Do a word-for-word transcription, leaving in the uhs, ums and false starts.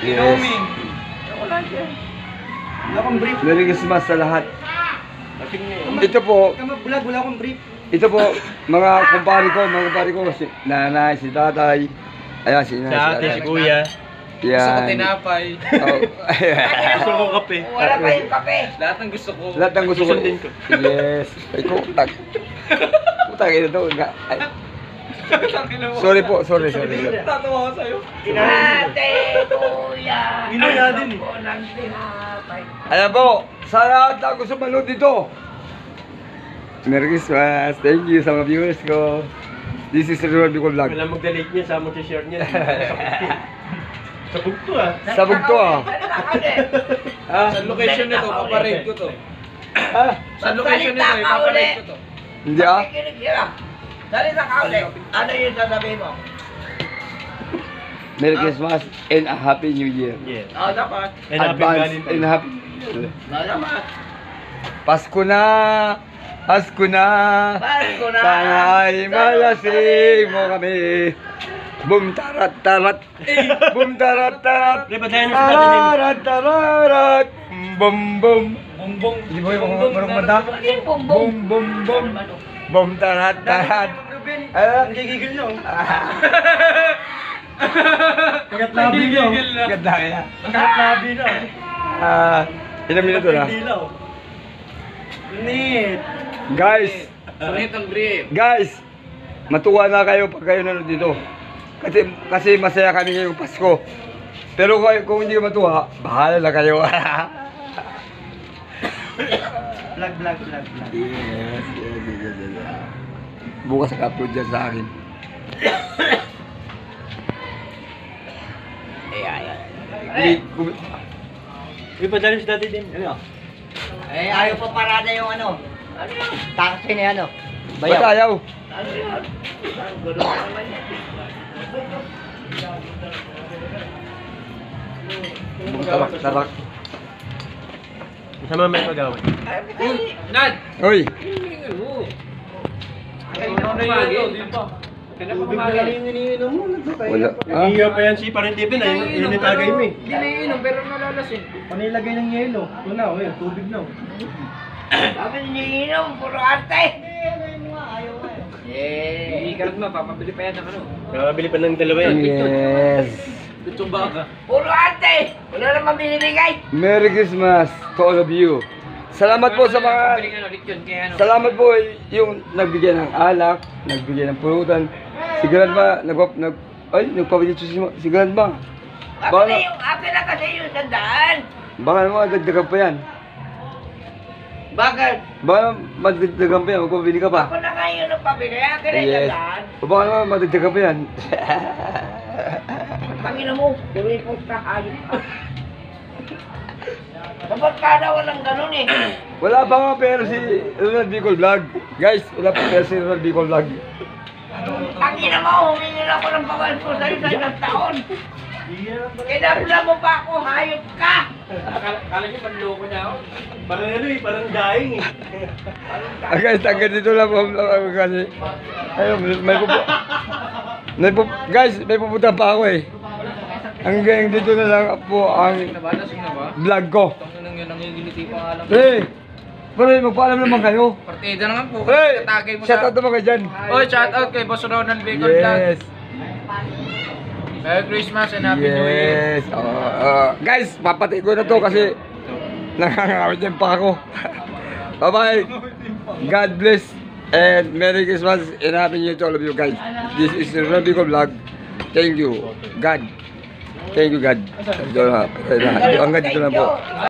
Yes. Wala dyan. Wala akong brief. Merry Christmas sa lahat. Ito po, Vlog, wala akong brief. ito po, mga kumpare ko, mga kumpare ko, si nanay, si tatay, ayan, si nanay, Sa ate, si kuya. Yan. Gusto ko tinapay. Oh. Gusto ko kape. Wala pa yung kape. Lahat ng gusto ko. Lahat ng gusto ko. Susundin ko. Yes. Ay, kutag. Kutag, ito to. Nga. Ay. Sorry po, sorry, sorry. Tatawa ko sa'yo. Ate, kuya. Ginaya din eh. Ako ng tinapay. Ayan po, sa lahat na gusto manood dito. Merry Christmas. Thank you sa mga viewers ko. This is Ronald Bicol Vlog. Wala mag-delete niya, sa mo share niya. Sabog to ah. Sabog to ah. Ah, Sa location nito, paparade ko to. ah, Sa location nito, ipaparade ko to. hindi ah. Makikinig sila. Dali sa kauli. Ano yung sasabihin mo? Merry Christmas and a Happy New Year. Yeah. Oo, dapat. And happy Advance Valentine's. and Happy Oo, dapat. Pasko na! Pasko na! Pasko na! Sana ay malasing mo kami. Bum tarat tarat. Bum tarat tarat. Pre, patayin mo sa tatay niya. Tarat tararat. Bum bum. Bumbong. Di ba yung mga marong mata? Ano yung bumbong? Bum bum bum. Bum tarat tarat. Ah, Nagigigil na oh. Kagat labi nyo. Gigigil na. Kagat labi na. Kagat labi na. Ah, ilang minuto na? Dilaw. Neat. Guys, Sulit ang brief. guys, matuwa na kayo pag kayo nanood dito. Kasi, kasi masaya kami ngayong Pasko. Pero kung, kung hindi ka matuwa, bahala na kayo. Vlog, vlog, vlog, vlog. Yes, yes, yes, yes, yes. Bukas ka-upload dyan sa akin. Hindi, kung- Uy, padali si dati din. Ano? Eh, ayaw pa parada yung ano. Ano yun? Taxi na ano. Ba't ayaw? Ano yun? Ang gulo naman yan. Tarak, tarak. Sama may pag-away. Nad! Uy, Ano na yun? Di ba? Tubig na lang yung iniinom mo. wala. Ah? Iiyaw pa yan si Parentipin. Ayun yung tagay mo eh. Hindi na iinom, pero nalalasing. Panilagay ng yelo. Wala, oh, yun, tubig na. Sabi niyo, puro arte. Hindi ka rin mapapabili pa yan ng ano. Nakabili pa ng dalawa yan. Yes. Tutumba ka. Puro arte. Wala naman binibigay. Merry Christmas to all of you. Salamat po sa mga... Pabiling ano, Rick yun, kaya ano. Salamat po yung nagbigay ng alak, nagbigay ng pulutan. Si Grandma, nag... nag ay, nagpapagit si, si Grandma. Akin Baka, na yung, akin na kasi yung sandaan. baka naman dagdagan pa yan. Bakit? Baka madagdagan pa yan, magpapili ka pa. Ako na nga yun ang pabili. Akin na yung Yes. sandaan. O baka naman madagdagan pa yan. Pangina mo, kuripot ka, hayop ka. Dapat ka na walang ganun eh. Wala pa nga pera si Ronald Bicol Vlog. Guys, wala pa pera si Ronald Bicol Vlog. Ang ina mo, humingi na ako ng bawal ko sa'yo sa isang taon. Kinabla mo pa ako, hayop ka! Kala niyo panloko niya ako. Parang ano eh, parang dying eh. Ah, guys, hanggang dito lang po ako kasi. Ayun, may, may pupu... May pupu... Guys, may pupunta pa ako eh. Hanggang dito na lang po ang Nabalasing na ba? vlog ko. Tangin nang yun, nangingiliti pa nga lang. Hey! Pero magpaalam naman kayo. Partida naman po. Hey! Tatagay mo Shout out naman kayo dyan. Oy, shout out kay Boss Ronald Bicol Vlog. Yes. Merry Christmas and Happy New Year. Yes. Uh, uh, guys, papatay ko na to kasi nakakawit din pa ako. Bye-bye. God bless and Merry Christmas and Happy New Year to all of you guys. This is the Ronald Bicol Vlog. Thank you, God. Thank you, God. Hanggang dito na po.